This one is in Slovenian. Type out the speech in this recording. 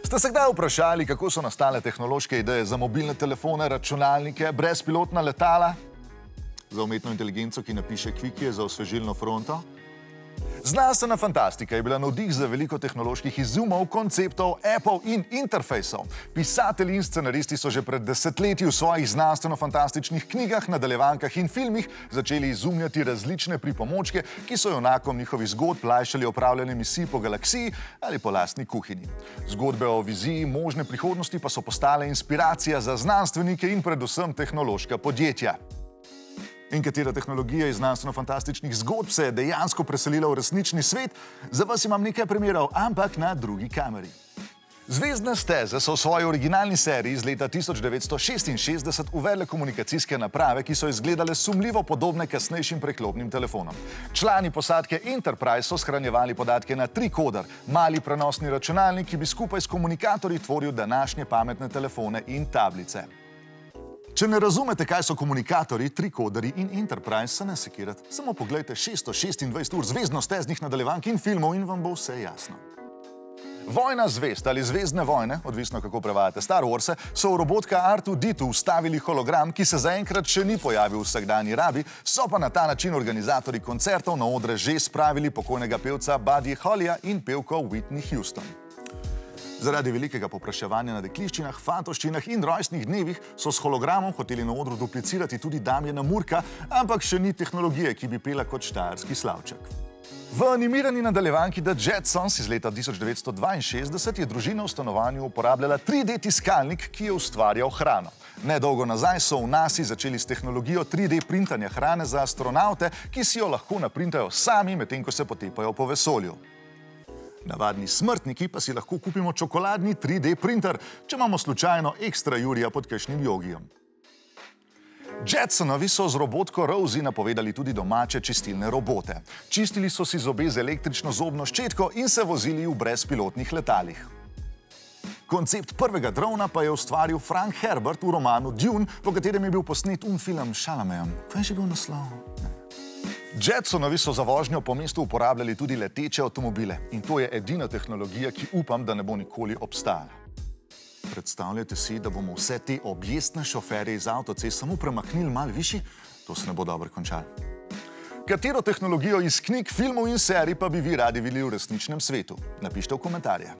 Ste se kdaj vprašali, kako so nastale tehnološke ideje za mobilne telefone, računalnike, brezpilotna letala? Za umetno inteligenco, ki napiše kvike za osvežilno fronto? Znanstvena fantastika je bila navdih za veliko tehnoloških izumov, konceptov, appov in interfejsov. Pisatelji in scenaristi so že pred desetletji v svojih znanstveno-fantastičnih knjigah, nadaljevankah in filmih začeli izumljati različne pripomočke, ki so junakom njihovih zgodb lajšali opravljanje misij po galaksiji ali po lastni kuhinji. Zgodbe o viziji možne prihodnosti pa so postale inspiracija za znanstvenike in predvsem tehnološka podjetja. In katera tehnologija iz znanstveno-fantastičnih zgodb se je dejansko preselila v resnični svet? Za vas imam nekaj primerov, ampak na drugi kameri. Zvezdne steze so v svoji originalni seriji iz leta 1966 uvedle komunikacijske naprave, ki so izgledale sumljivo podobne kasnejšim preklopnim telefonom. Člani posadke Enterprise so shranjevali podatke na trikoder, mali prenosni računalnik, ki bi skupaj s komunikatorji tvoril današnje pametne telefone in tablice. Če ne razumete, kaj so komunikatorji, trikoderji in Enterprise, se ne sekirate. Samo poglejte 626 ur zvezdno-steznih nadaljevank in filmov in vam bo vse jasno. Vojna zvezd ali zvezdne vojne, odvisno kako prevajate Star Warse, so v robotka R2-D2 vstavili hologram, ki se zaenkrat še ni pojavil v vsakdanji rabi, so pa na ta način organizatorji koncertov na odre že spravili pokojnega pevca Buddy Hollyja in pevko Whitney Houston. Zaradi velikega povpraševanja na dekliščinah, fantovščinah in rojstnih dnevih so s hologramom hoteli na odru duplicirati tudi Damjana Murka, ampak še ni tehnologije, ki bi pela kot štajerski slavček. V animirani nadaljevanki The Jetsons iz leta 1962 je družina v stanovanju uporabljala 3D tiskalnik, ki je ustvarjal hrano. Nedolgo nazaj so v NASA začeli s tehnologijo 3D printanja hrane za astronavte, ki si jo lahko naprintajo sami, medtem ko se potepajo po vesolju. Navadni smrtniki pa si lahko kupimo čokoladni 3D printer, če imamo slučajno ekstra jurija pod kakšnim jogijem. Jetsonovi so z robotko Rosie napovedali tudi domače čistilne robote. Čistili so si zobe z električno zobno ščetko in se vozili v brezpilotnih letalih. Koncept prvega drona pa je ustvaril Frank Herbert v romanu Dune, v katerem je bil posnet film s Chalametom. Kaj je že bil naslov? Jetsonovi so za vožnjo po mestu uporabljali tudi leteče avtomobile in to je edina tehnologija, ki upam, da ne bo nikoli obstajala. Predstavljate si, da bomo vse te objestne šoferje iz avtocest samo premaknili malo višji? To se ne bo dobro končalo. Katero tehnologijo iz knjig, filmov in serij pa bi vi radi videli v resničnem svetu? Napište v komentarje.